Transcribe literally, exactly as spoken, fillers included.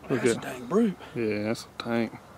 Look That's at, a dang brute. yeah, that's a tank.